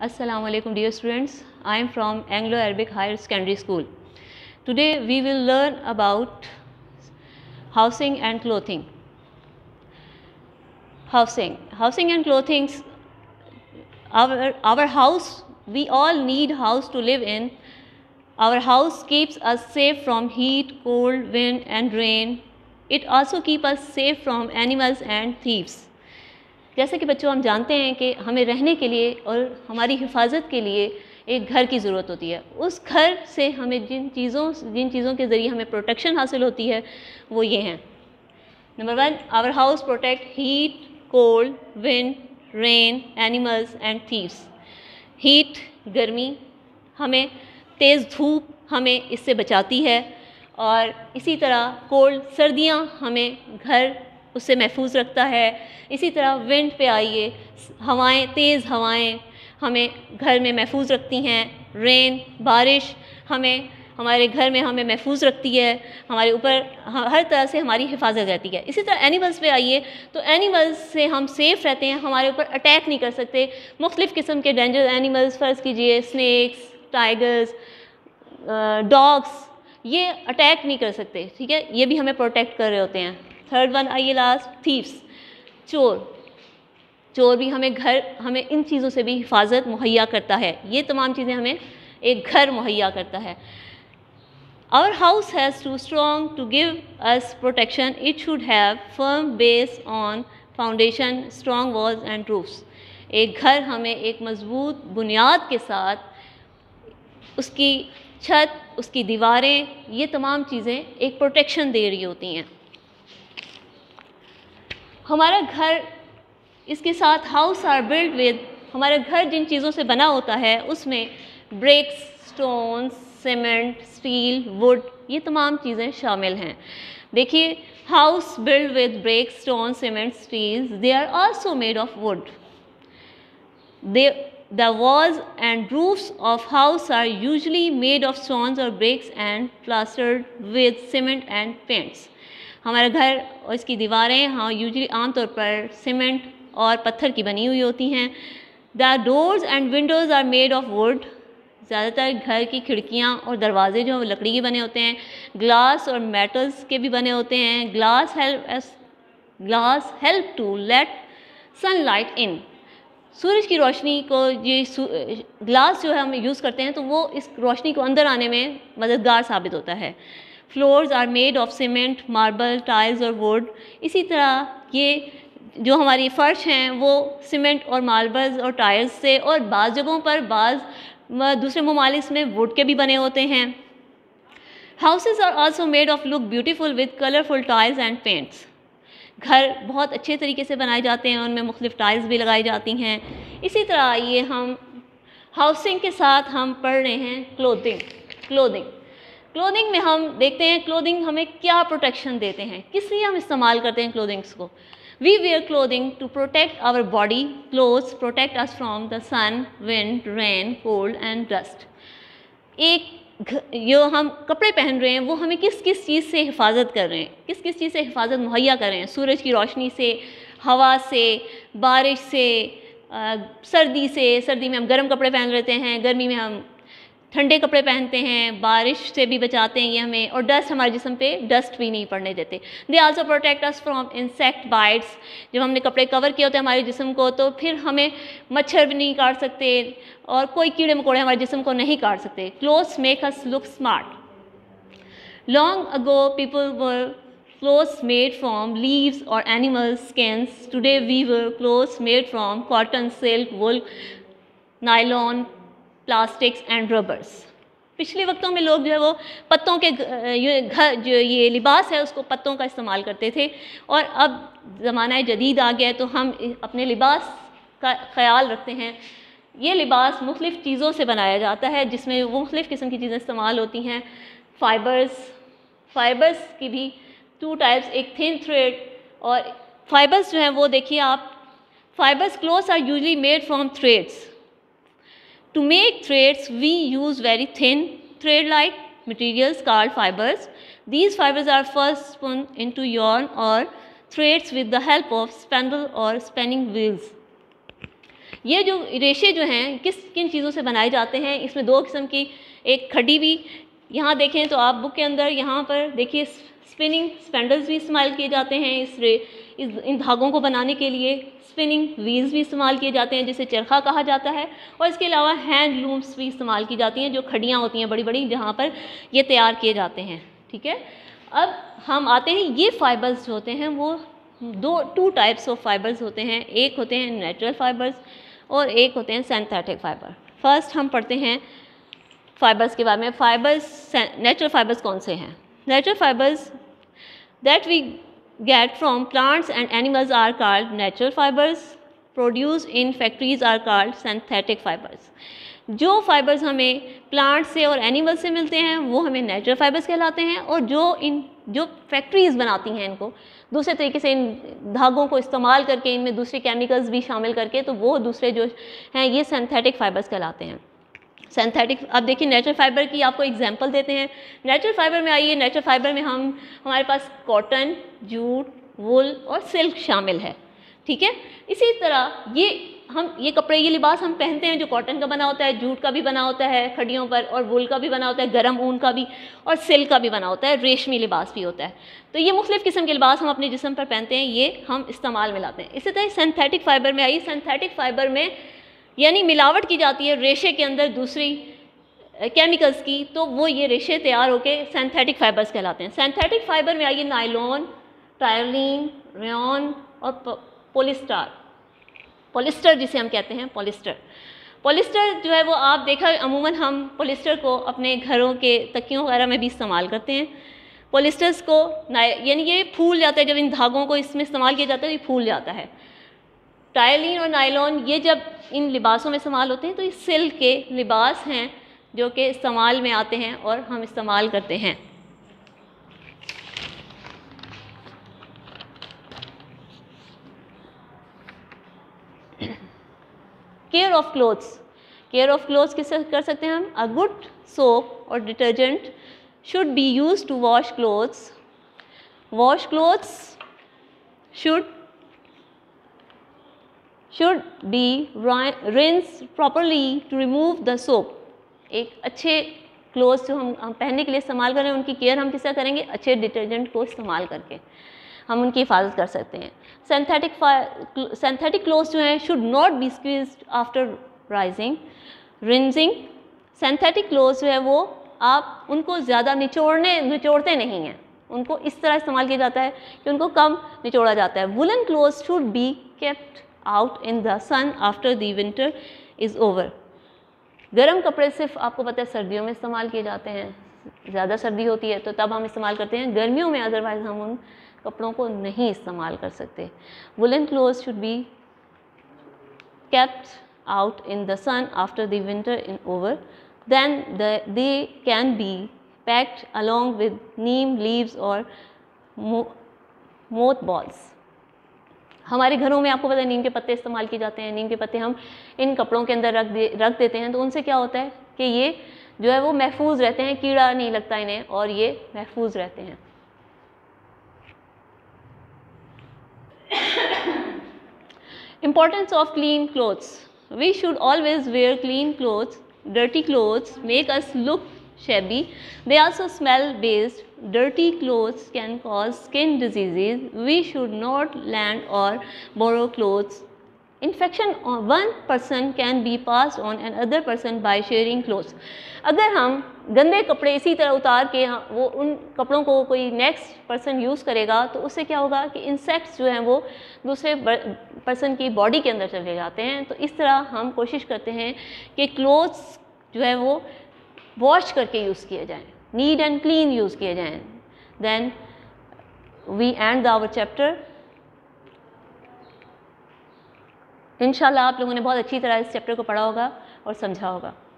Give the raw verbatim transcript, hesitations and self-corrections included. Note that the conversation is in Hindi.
Assalamu alaikum dear students. I am from Anglo-Arabic Higher Secondary School. Today we will learn about housing and clothing. Housing. Housing and clothing. Our, our house, we all need house to live in. Our house keeps us safe from heat, cold, wind and rain. It also keeps us safe from animals and thieves. जैसे कि बच्चों हम जानते हैं कि हमें रहने के लिए और हमारी हिफाजत के लिए एक घर की ज़रूरत होती है. उस घर से हमें जिन चीज़ों जिन चीज़ों के ज़रिए हमें प्रोटेक्शन हासिल होती है वो ये हैं. Number one, our house protect heat, cold, wind, rain, animals and thieves. Heat गर्मी, हमें तेज़ धूप हमें इससे बचाती है, और इसी तरह कोल्ड सर्दियाँ हमें घर उससे महफूज रखता है. इसी तरह विंड पे आइए, हवाएं, तेज़ हवाएं हमें घर में महफूज रखती हैं. रेन बारिश हमें हमारे घर में हमें महफूज रखती है, हमारे ऊपर हर तरह से हमारी हिफाजत रहती है. इसी तरह एनिमल्स पे आइए तो एनिमल्स से हम सेफ़ रहते हैं, हमारे ऊपर अटैक नहीं कर सकते. मुख्तलिफ़ किस्म के डेंजर एनिमल्स, फ़र्ज़ कीजिए स्नैक्स, टाइगर्स, डॉग्स, ये अटैक नहीं कर सकते. ठीक है, ये भी हमें प्रोटेक्ट कर रहे होते हैं. थर्ड वन आइए लास्ट, थीव्स, चोर. चोर भी हमें घर हमें इन चीज़ों से भी हिफाजत मुहैया करता है. ये तमाम चीज़ें हमें एक घर मुहैया करता है. Our house has to strong to give us protection. It should have firm base on foundation, strong walls and roofs. एक घर हमें एक मजबूत बुनियाद के साथ, उसकी छत, उसकी दीवारें, ये तमाम चीज़ें एक प्रोटेक्शन दे रही होती हैं. हमारा घर, इसके साथ हाउस आर बिल्ड विद, हमारा घर जिन चीज़ों से बना होता है उसमें bricks, stones, cement, steel, wood, ये तमाम चीज़ें शामिल हैं. देखिए, house build with bricks, stone, cement, steels, they are also made of wood. They the walls and roofs of house are usually made of stones और bricks and plastered with cement and paints. हमारा घर और इसकी दीवारें हाँ यूजुअली आमतौर पर सीमेंट और पत्थर की बनी हुई होती हैं. The doors and windows are made of wood. ज़्यादातर घर की खिड़कियाँ और दरवाजे जो लकड़ी के बने होते हैं. ग्लास और मेटल्स के भी बने होते हैं. Glass help glass help to let sunlight in. सूरज की रोशनी को ये ग्लास जो है हम यूज़ करते हैं तो वो इस रोशनी को अंदर आने में मददगार साबित होता है. Floors are made of cement, marble, tiles और वुड. इसी तरह ये जो हमारी फ़र्श हैं वो सीमेंट और मार्बल्स और टाइल्स से, और बाज़ जगहों पर बाज़ दूसरे ममालिक में वुड के भी बने होते हैं. Houses are also made of look beautiful with colourful tiles and paints. घर बहुत अच्छे तरीके से बनाए जाते हैं, उनमें मुख्तलिफ टाइल्स भी लगाई जाती हैं. इसी तरह ये हम हाउसिंग के साथ हम पढ़ रहे हैं क्लोथिंग. क्लोथिंग क्लोथिंग में हम देखते हैं क्लोथिंग हमें क्या प्रोटेक्शन देते हैं, किस लिए हम इस्तेमाल करते हैं क्लोथिंग्स को. We wear clothing to protect our body. Clothes protect us from the sun, wind, rain, cold and dust. एक जो हम कपड़े पहन रहे हैं वो हमें किस किस चीज़ से हिफाजत कर रहे हैं, किस किस चीज़ से हिफाजत मुहैया कर रहे हैं. सूरज की रोशनी से, हवा से, बारिश से, आ, सर्दी से. सर्दी में हम गर्म कपड़े पहन लेते हैं, गर्मी में हम ठंडे कपड़े पहनते हैं. बारिश से भी बचाते हैं ये हमें, और डस्ट हमारे जिस्म पे डस्ट भी नहीं पड़ने देते. They also protect us from insect bites. जब हमने कपड़े कवर किए होते हैं हमारे जिस्म को तो फिर हमें मच्छर भी नहीं काट सकते और कोई कीड़े मकोड़े हमारे जिस्म को नहीं काट सकते. Clothes make us look smart. Long ago people were clothes made from leaves or animal skins. Today we wear clothes made from cotton, silk, wool, nylon, plastics and rubbers. पिछले वक्तों में लोग जो है वो पत्तों के घर जो ये लिबास है उसको पत्तों का इस्तेमाल करते थे, और अब ज़माना जदीद आ गया है तो हम अपने लिबास का ख़याल रखते हैं. ये लिबास मुख्तलिफ़ चीज़ों से बनाया जाता है जिसमें वो मुख्तलिफ़ किस्म की चीज़ें इस्तेमाल होती हैं. फ़ाइबर्स फ़ाइबर्स की भी टू टाइप्स, एक थिन थ्रेड और फाइबर्स जो हैं वो देखिए आप. Fibres clothes are usually made from threads. To make threads, we use very thin thread-like materials called fibers. These fibers are first spun into yarn or threads with the help of spindle or spinning wheels. ये जो रेशे जो हैं किस किन चीज़ों से बनाए जाते हैं, इसमें दो किस्म की, एक खड़ी हुई, यहाँ देखें तो आप बुक के अंदर यहाँ पर देखिए स्पिनिंग स्पेंडल्स भी इस्तेमाल किए जाते हैं इस रे इस इन धागों को बनाने के लिए, स्पिनिंग व्हील्स भी इस्तेमाल किए जाते हैं जिसे चरखा कहा जाता है, और इसके अलावा हैंड लूम्स भी इस्तेमाल की जाती हैं जो खड़ियाँ होती हैं बड़ी बड़ी जहाँ पर ये तैयार किए जाते हैं। ठीक है, अब हम आते हैं, ये फाइबर्स जो होते हैं वो दो टू टाइप्स ऑफ फाइबर्स होते हैं, एक होते हैं नेचुरल फाइबर्स और एक होते हैं सिंथेटिक फाइबर। फर्स्ट हम पढ़ते हैं फाइबर्स के बारे में। फाइबर्स, नेचुरल फाइबर्स कौन से हैं? Natural fibres that we get from plants and animals are called natural fibers, produced in factories are called synthetic fibers। जो फाइबर्स हमें प्लांट से और एनिमल से मिलते हैं वो हमें नेचुरल फाइबर्स कहलाते हैं, और जो इन जो फैक्ट्रीज़ बनाती हैं इनको दूसरे तरीके से इन धागों को इस्तेमाल करके इनमें दूसरे केमिकल्स भी शामिल करके, तो वो दूसरे जो हैं ये सिंथेटिक फाइबर्स कहलाते हैं। सिंथेटिक, अब देखिए नेचुरल फाइबर की आपको एग्जांपल देते हैं। नेचुरल फाइबर में आइए, नेचुरल फाइबर में हम हमारे पास कॉटन, जूट, वुल और सिल्क शामिल है। ठीक है, इसी तरह ये हम ये कपड़े, ये लिबास हम पहनते हैं जो कॉटन का बना होता है, जूट का भी बना होता है खड़ियों पर, और वुल का भी बना होता है, गर्म ऊन का भी, और सिल्क का भी बना होता है, रेशमी लिबास भी होता है। तो ये मुख्तलिफ़ किस्म के लिबास हम अपने जिस्म पर पहनते हैं, ये हम इस्तेमाल में लाते हैं। इसी तरह सिंथेटिक फाइबर में आइए, सिंथेटिक फाइबर में यानी मिलावट की जाती है रेशे के अंदर दूसरी केमिकल्स की, तो वो ये रेशे तैयार होकर सिंथेटिक फाइबर्स कहलाते हैं। सिंथेटिक फाइबर में आइए नायलॉन, टायरलीन, रेयॉन और पॉलिस्टर, पॉलिस्टर जिसे हम कहते हैं पॉलिस्टर। पॉलिस्टर जो है वो आप देखा अमूमन हम पॉलिस्टर को अपने घरों के तकियों वगैरह में भी इस्तेमाल करते हैं। पॉलिस्टर्स को यानी ये फूल जाता है, जब इन धागों को इसमें इस्तेमाल किया जाता है ये फूल जाता है। टायरलीन और नायलॉन ये जब इन लिबासों में इस्तेमाल होते हैं तो ये सिल्क के लिबास हैं जो कि इस्तेमाल में आते हैं और हम इस्तेमाल करते हैं। Care of clothes, care of clothes किससे कर सकते हैं हम? अ गुड सोप और detergent should be used to wash clothes. Wash clothes should should be rinsed properly to remove the soap। एक अच्छे क्लोथ्स जो हम, हम पहनने के लिए इस्तेमाल कर रहे हैं उनकी केयर हम किस तरह करेंगे? अच्छे डिटर्जेंट को इस्तेमाल करके हम उनकी हिफाजत कर सकते हैं। सिंथेटिक सिंथेटिक क्लोथ्स जो हैं should not be squeezed after rising rinsing. Synthetic clothes जो है वो आप उनको ज़्यादा निचोड़ने निचोड़ते नहीं हैं, उनको इस तरह इस्तेमाल किया जाता है कि उनको कम निचोड़ा जाता है। Woollen clothes should be kept out in the sun after the winter is over. गर्म कपड़े सिर्फ आपको पता है सर्दियों में इस्तेमाल किए जाते हैं, ज़्यादा सर्दी होती है तो तब हम इस्तेमाल करते हैं, गर्मियों में अदरवाइज़ हम उन कपड़ों को नहीं इस्तेमाल कर सकते। Woollen clothes should be kept out in the sun after the winter is over, then the, they can be packed along with neem leaves or mothballs। हमारे घरों में आपको पता है नीम के पत्ते इस्तेमाल किए जाते हैं। नीम के पत्ते हम इन कपड़ों के अंदर रख दे रख देते हैं तो उनसे क्या होता है कि ये जो है वो महफूज रहते हैं, कीड़ा नहीं लगता इन्हें और ये महफूज रहते हैं। Importance of clean clothes. We should always wear clean clothes. Dirty clothes make us look shabby. They also smell bad. Dirty clothes can cause skin diseases. We should not lend or borrow clothes. Infection on one person can be passed on another person by sharing clothes. अगर हम गंदे कपड़े इसी तरह उतार के वो उन कपड़ों को कोई नेक्स्ट पर्सन यूज़ करेगा तो उससे क्या होगा कि इंसेक्ट्स जो हैं वो दूसरे पर्सन की बॉडी के अंदर चले जाते हैं। तो इस तरह हम कोशिश करते हैं कि क्लोथ्स जो है वो वॉश करके यूज़ किए जाएं, नीट एंड क्लीन यूज़ किए जाएं। Then we end our chapter. इंशाल्लाह आप लोगों ने बहुत अच्छी तरह इस चैप्टर को पढ़ा होगा और समझा होगा।